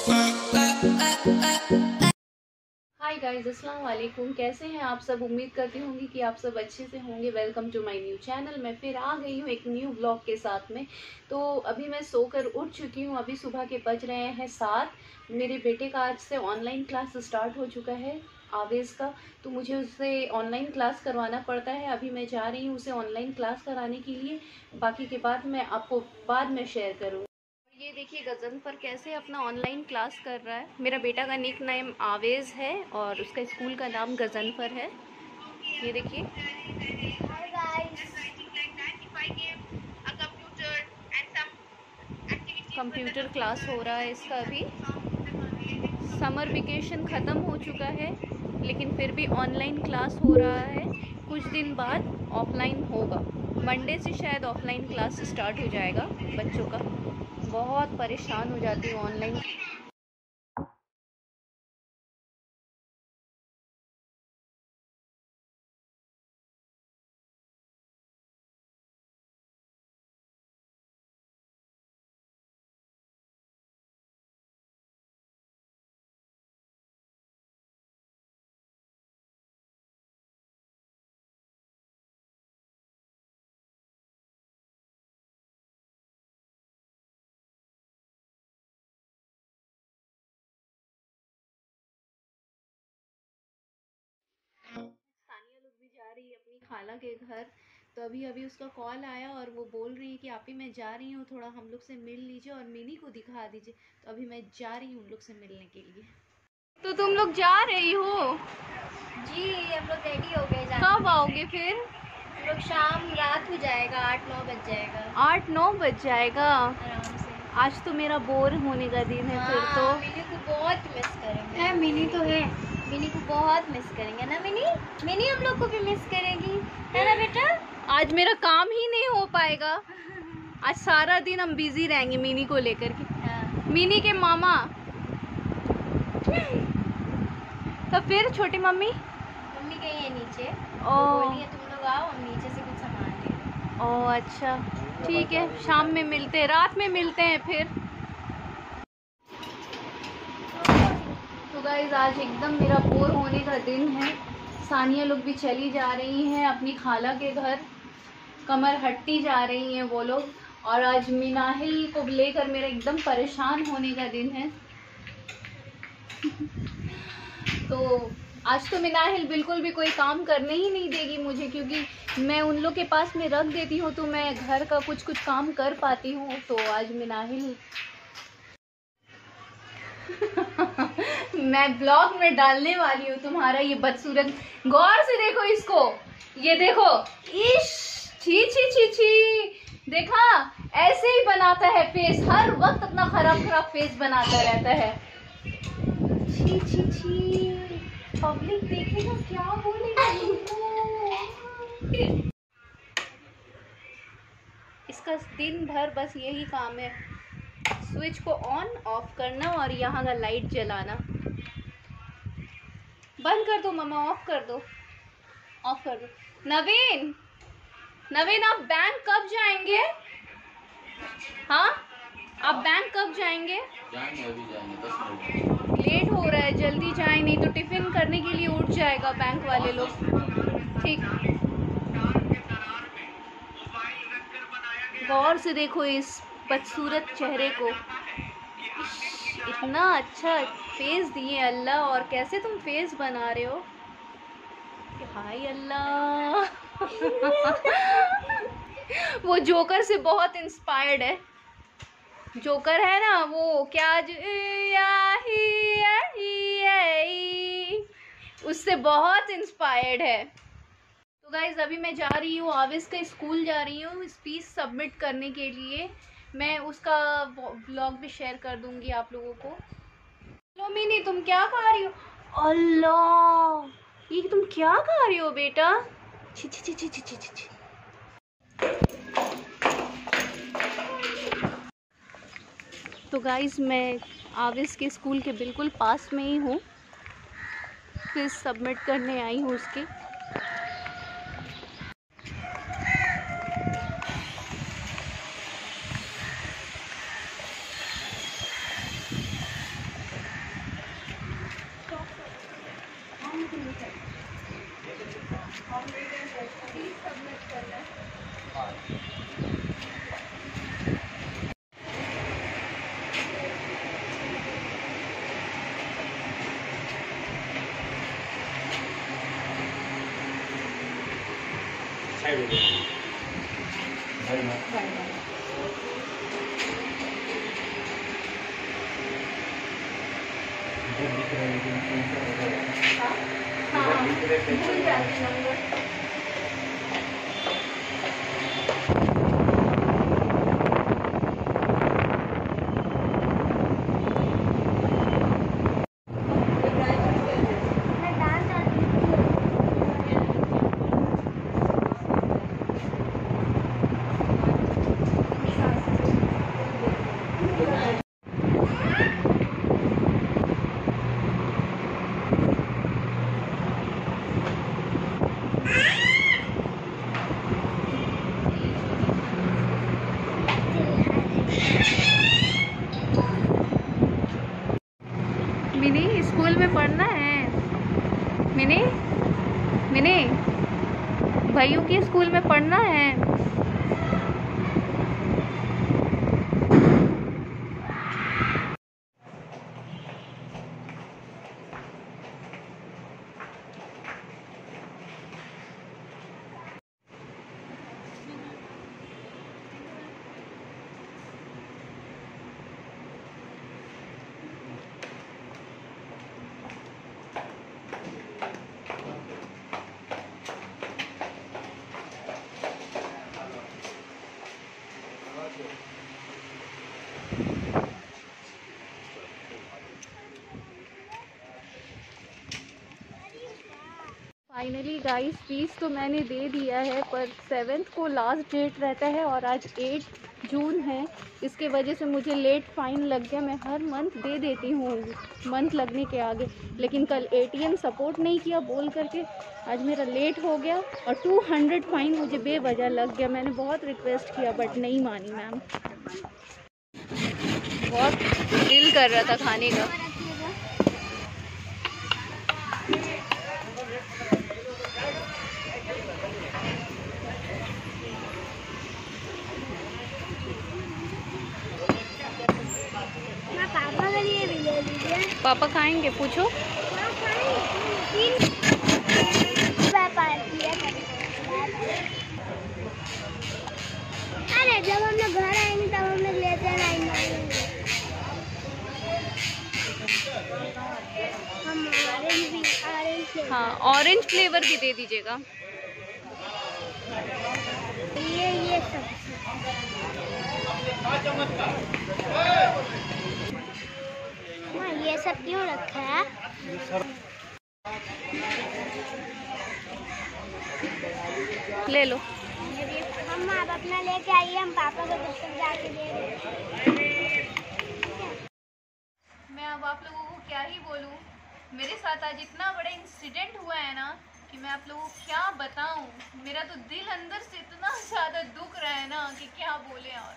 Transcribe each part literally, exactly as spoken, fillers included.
Hi guys, अस्सलाम वालेकुम। कैसे हैं आप सब? उम्मीद करती होंगी कि आप सब अच्छे से होंगे। Welcome to my new channel. मैं फिर आ गई हूँ एक न्यू व्लॉग के साथ में। तो अभी मैं सोकर उठ चुकी हूँ। अभी सुबह के बज रहे हैं सात। मेरे बेटे का आज से ऑनलाइन क्लास स्टार्ट हो चुका है, आवेज़ का। तो मुझे उससे ऑनलाइन क्लास करवाना पड़ता है। अभी मैं जा रही हूँ उसे ऑनलाइन क्लास कराने के लिए। बाकी के बात मैं आपको बाद में शेयर करूँगी। ये देखिए गज़नफ़र कैसे अपना ऑनलाइन क्लास कर रहा है। मेरा बेटा का निक नेम आवेज़ है और उसका स्कूल का नाम गज़नफ़र है। ये देखिए। कंप्यूटर क्लास हो रहा है इसका। अभी समर वेकेशन ख़त्म हो चुका है, लेकिन फिर भी ऑनलाइन क्लास हो रहा है। कुछ दिन बाद ऑफलाइन होगा। मंडे से शायद ऑफलाइन क्लास स्टार्ट हो जाएगा बच्चों का। बहुत परेशान हो जाती हूँ ऑनलाइन। सानिया लोग भी जा रही है अपनी खाला के घर। तो अभी अभी उसका कॉल आया और वो बोल रही है कि आप ही मैं जा रही हूँ, थोड़ा हम लोग से मिल लीजिए और मिनी को दिखा दीजिए। तो अभी मैं जा रही हूँ उन लोग से मिलने के लिए। तो तुम लोग जा रही हो? जी, हम लोग रेडी हो गए। कब आओगे फिर? हम लोग शाम रात हो जाएगा, आठ नौ बज जाएगा। आठ नौ बज जाएगा आराम से। आज तो मेरा बोर होने का दिन है। फिर तो हाँ, मिनी को बहुत मिस करेंगे। है मिनी तो है। मिनी को बहुत मिस करेंगे ना मिनी। मिनी हम लोग को भी मिस करेगी, है ना बेटा? आज मेरा काम ही नहीं हो पाएगा। आज सारा दिन हम बिजी रहेंगे मिनी को लेकर के। हाँ। मिनी के मामा। तो फिर छोटी मम्मी मम्मी गई है नीचे। ओ वो बोली है तुम लोग आओ, हम नीचे से कुछ सामान ले लें। ओ अच्छा ठीक है, शाम में मिलते हैं, रात में मिलते हैं फिर। तो गाइस आज एकदम मेरा बोर होने का दिन है। सानिया लोग भी चली जा रही हैं अपनी खाला के घर। कमर हट्टी जा रही हैं वो लोग। और आज मिनाहिल को लेकर मेरा एकदम परेशान होने का दिन है। तो आज तो मिनाहिल बिल्कुल भी कोई काम करने ही नहीं देगी मुझे, क्योंकि मैं उन लोग के पास में रख देती हूँ तो मैं घर का कुछ कुछ काम कर पाती हूँ। तो आज मिनाहिल मैं ब्लॉग में डालने वाली हूँ तुम्हारा ये बदसूरत। गौर से देखो इसको, ये देखो। इश छी छी छी छी। देखा, ऐसे ही बनाता है फेस, हर वक्त अपना खराब खराब फेस बनाता रहता है। छी छी छी। पब्लिक देखेगा क्या बोलेगा इसको। इसका दिन भर बस यही काम है, स्विच को ऑन ऑफ करना और यहाँ का लाइट जलाना। बंद कर दो मम्मा, ऑफ कर दो, ऑफ कर दो। नवीन नवीन आप बैंक कब जाएंगे? हाँ, आप बैंक कब जाएंगे? जाएंगे, अभी जाएंगे, दस मिनट। लेट हो रहा है, जल्दी जाए नहीं तो टिफिन करने के लिए उठ जाएगा बैंक वाले लोग। ठीक, गौर से देखो इस बदसूरत चेहरे को। इतना अच्छा फेस दिए अल्लाह, और कैसे तुम फेस बना रहे हो। हाय अल्लाह। वो जोकर से बहुत इंस्पायर्ड है। जोकर है ना वो, क्या जो उससे बहुत इंस्पायर्ड है। तो गाइज अभी मैं जा रही हूँ आवेज़ के स्कूल जा रही हूँ स्पीच सबमिट करने के लिए। मैं उसका व्लॉग भी शेयर कर दूंगी आप लोगों को। लो मिनी, तुम क्या खा रही हो? अल्लाह, ये तुम क्या खा रही हो बेटा? छी छी छी छी छी छी छी। तो गाइज मैं आवेज़ के स्कूल के बिल्कुल पास में ही हूँ, फिर सबमिट करने आई हूँ उसके। हाँ हाँ भूल जाती नंबर। मिनी स्कूल में पढ़ना है। मिनी मिनी भाइयों की स्कूल में पढ़ना है। फाइनली गाइस फीस तो मैंने दे दिया है, पर सेवेंथ को लास्ट डेट रहता है और आज एट जून है। इसके वजह से मुझे लेट फ़ाइन लग गया। मैं हर मंथ दे देती हूँ मंथ लगने के आगे, लेकिन कल एटीएम सपोर्ट नहीं किया बोल करके आज मेरा लेट हो गया और टू हंड्रेड फ़ाइन मुझे बेवजह लग गया। मैंने बहुत रिक्वेस्ट किया बट नहीं मानी मैम। बहुत दिल कर रहा था खाने का। पापा के लिए भी ले लीजिए। पापा खाएंगे पूछो। अरे जब हम लोग घर आएंगे तब हम लोग लेते हैं। हम ऑरेंज भी ऑरेंज हाँ ऑरेंज फ्लेवर भी दे दीजिएगा। ये ये सब हाँ ये सब क्यों रखा है? ले लो। हम आप अपना लेके आइए, हम पापा को तब तक जाके दे दें। मैं अब आप लोगों को क्या ही बोलूँ। मेरे साथ आज इतना बड़ा इंसिडेंट हुआ है ना कि मैं आप लोगों को क्या बताऊँ। मेरा तो दिल अंदर से इतना ज़्यादा दुख रहा है ना कि क्या बोले। और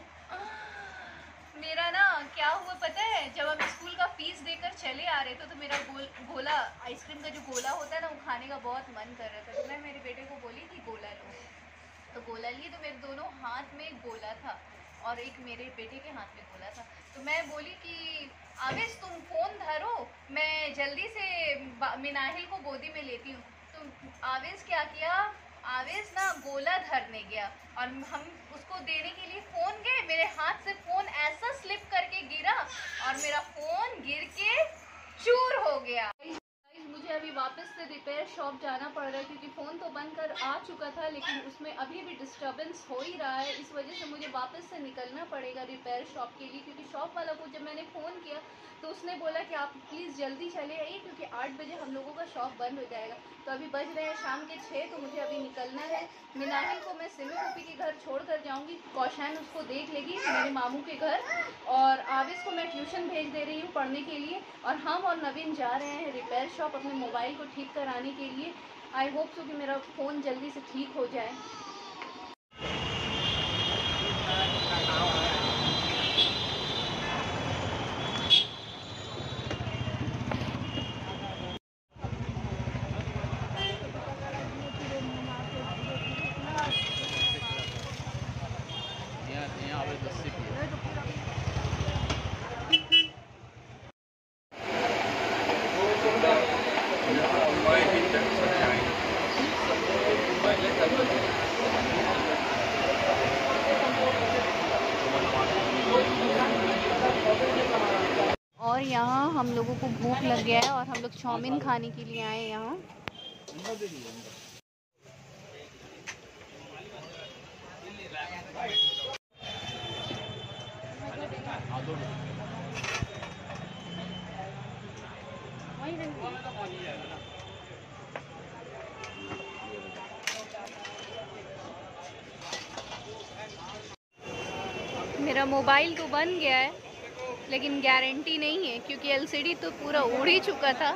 मेरा ना क्या हुआ पता है, जब हम स्कूल का फीस देकर चले आ रहे थे तो मेरा गोल गोला आइसक्रीम का जो गोला होता है ना वो खाने का बहुत मन कर रहा था। तो मैं मेरे बेटे को बोली कि गोला लो, तो गोला लिए। तो मेरे दोनों हाथ में गोला था और एक मेरे बेटे के हाथ में गोला था। तो मैं बोली कि आवेश तुम फ़ोन धरो, मैं जल्दी से मिनाहिल को गोदी में लेती हूँ। तो आवेश क्या किया, आवेश ना गोला धरने गया और हम उसको देने के लिए फ़ोन गए। मेरे हाथ से फ़ोन ऐसा स्लिप करके गिरा और मेरा फ़ोन गिर के चूर हो गया। मुझे अभी वापस से रिपेयर शॉप जाना पड़ रहा है क्योंकि फ़ोन तो बनकर आ चुका था लेकिन उसमें अभी भी डिस्टर्बेंस हो ही रहा है। इस वजह से मुझे वापस से निकलना पड़ेगा रिपेयर शॉप के लिए, क्योंकि शॉप वाला को जब मैंने फ़ोन किया तो उसने बोला कि आप प्लीज़ जल्दी चले आइए क्योंकि आठ बजे हम लोगों का शॉप बंद हो जाएगा। तो अभी बज रहे हैं शाम के छः, तो मुझे अभी निकलना है। मिनाहिल को मैं सिमी पप्पी के घर छोड़ कर जाऊँगी, कौशान उसको देख लेगी मेरे मामू के घर, और आविश को मैं ट्यूशन भेज दे रही हूँ पढ़ने के लिए। और हम और नवीन जा रहे हैं रिपेयर शॉप अपने मोबाइल को ठीक कराने के लिए। आई होप सो कि मेरा फ़ोन जल्दी से ठीक हो जाए। और यहाँ यहाँ हम लोगों को भूख लग गया है और हम लोग चाउमीन खाने के लिए आए यहाँ। मेरा मोबाइल तो बन गया है लेकिन गारंटी नहीं है क्योंकि एलसीडी तो पूरा उड़ ही चुका था।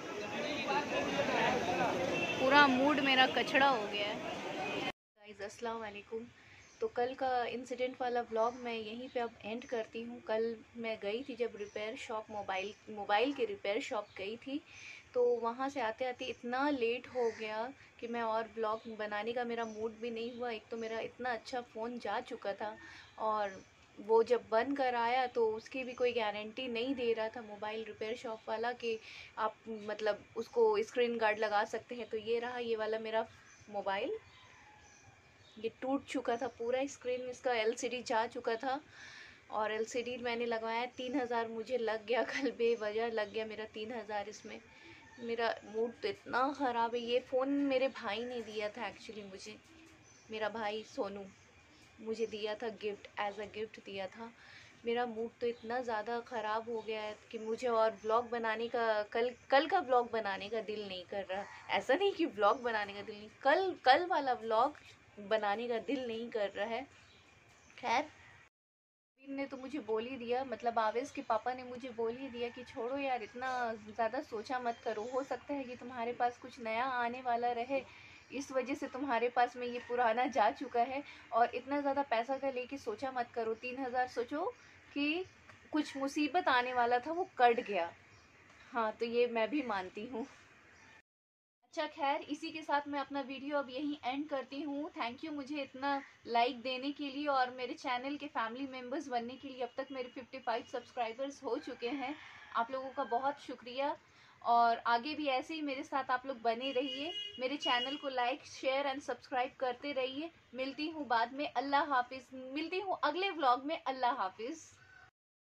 पूरा मूड मेरा कचड़ा हो गया है। गाइस अस्सलाम वालेकुम। तो कल का इंसिडेंट वाला व्लॉग मैं यहीं पे अब एंड करती हूँ। कल मैं गई थी जब रिपेयर शॉप मोबाइल मोबाइल के रिपेयर शॉप गई थी, तो वहाँ से आते आते इतना लेट हो गया कि मैं और व्लॉग बनाने का मेरा मूड भी नहीं हुआ। एक तो मेरा इतना अच्छा फ़ोन जा चुका था और वो जब बन कर आया तो उसकी भी कोई गारंटी नहीं दे रहा था मोबाइल रिपेयर शॉप वाला कि आप मतलब उसको स्क्रीन गार्ड लगा सकते हैं। तो ये रहा ये वाला मेरा मोबाइल, ये टूट चुका था पूरा स्क्रीन, इसका एलसीडी जा चुका था और एलसीडी मैंने लगवाया तीन हज़ार मुझे लग गया। कल बेवजह लग गया मेरा तीन हज़ार इसमें। मेरा मूड तो इतना ख़राब है। ये फ़ोन मेरे भाई ने दिया था एक्चुअली मुझे, मेरा भाई सोनू मुझे दिया था गिफ्ट, एज अ गिफ्ट दिया था। मेरा मूड तो इतना ज़्यादा ख़राब हो गया है कि मुझे और व्लॉग बनाने का कल कल का व्लॉग बनाने का दिल नहीं कर रहा। ऐसा नहीं कि व्लॉग बनाने का दिल नहीं, कल कल वाला व्लॉग बनाने का दिल नहीं कर रहा है। खैर ने तो मुझे बोल ही दिया, मतलब आवेश के पापा ने मुझे बोल ही दिया कि छोड़ो यार, इतना ज़्यादा सोचा मत करो। हो सकता है कि तुम्हारे पास कुछ नया आने वाला रहे, इस वजह से तुम्हारे पास में ये पुराना जा चुका है और इतना ज़्यादा पैसा का लेके सोचा मत करो। तीन हज़ार सोचो कि कुछ मुसीबत आने वाला था वो कट गया। हाँ तो ये मैं भी मानती हूँ। अच्छा खैर इसी के साथ मैं अपना वीडियो अब यहीं एंड करती हूँ। थैंक यू मुझे इतना लाइक देने के लिए और मेरे चैनल के फैमिली मेम्बर्स बनने के लिए। अब तक मेरे पचपन सब्सक्राइबर्स हो चुके हैं। आप लोगों का बहुत शुक्रिया और आगे भी ऐसे ही मेरे साथ आप लोग बने रहिए। मेरे चैनल को लाइक शेयर एंड सब्सक्राइब करते रहिए। मिलती हूँ बाद में। अल्लाह हाफिज़। मिलती हूँ अगले व्लॉग में। अल्लाह हाफिज़।